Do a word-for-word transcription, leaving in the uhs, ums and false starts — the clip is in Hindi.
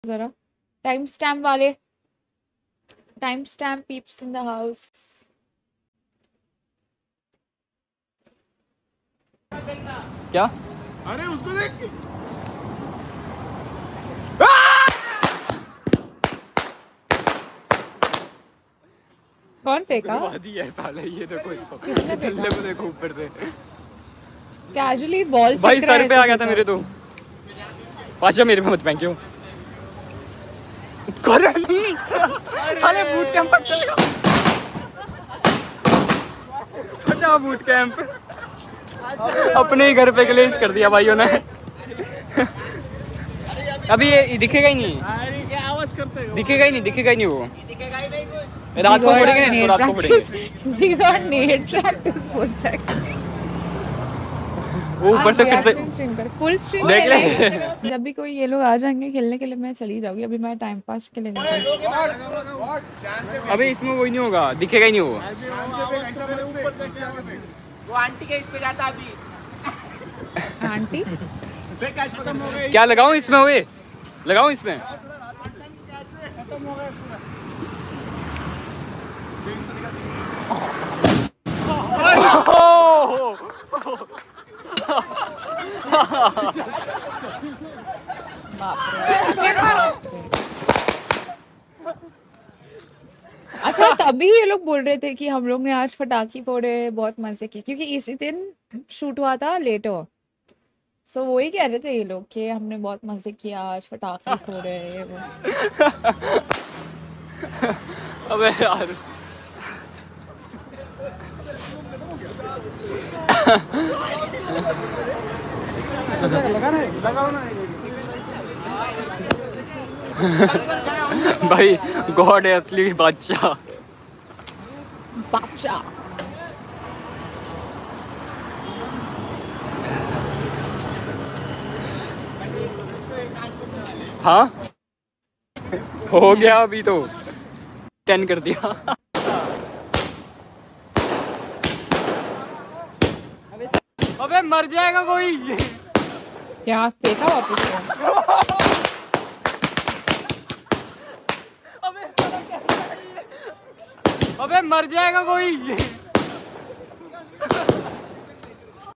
जरा टाइम स्टैम्प वाले, time stamp peeps in the house. क्या? अरे उसको देख। कौन फेंका? है साले, ये देखो इसको, चलने को देखो ऊपर से। कैजुअली बॉल भाई सर पे आ गया था मेरे तो। पाशा मेरे पे मत फेंक क्यों? करे नहीं साले, बूट कैंप पर चलेगा। छोटा बूट कैंप अपने ही घर पे क्लेश कर दिया भाइयों ने। अभी ये दिखेगा ही नहीं। अरे क्या आवाज करते हो? दिखेगा ही नहीं, दिखेगा ही नहीं वो। दिखेगा ही नहीं कुछ। रात को फोड़ेंगे इसको, रात को फोड़ेंगे। जीरो नेट प्रैक्टिस बोलता है। वो ऊपर से फिर से फुल स्ट्रिंग देख ले। जब भी कोई ये लोग आ जाएंगे खेलने के लिए मैं चली जाऊंगी। अभी मैं टाइम पास के लिए नहीं। अबे इसमें वही नहीं होगा, दिखेगा ही नहीं वो। वो आंटी के इस पे जाता अभी। आंटी क्या लगाऊं इसमें? हुए लगाऊं इसमें? अच्छा तभी ये लोग बोल रहे थे कि हम लोग ने आज पटाखे फोड़े, बहुत मजे किए, क्योंकि इसी दिन शूट हुआ था लेटर। सो वही कह रहे थे ये लोग कि हमने बहुत मजे किया आज, पटाखे फोड़े ये वो। अबे यार भाई गॉड है असली बादशाह। बादशाह हाँ हो गया, अभी तो टेन कर दिया। अबे मर जाएगा कोई। क्या फेंका वापस से? अबे अबे मर जाएगा कोई।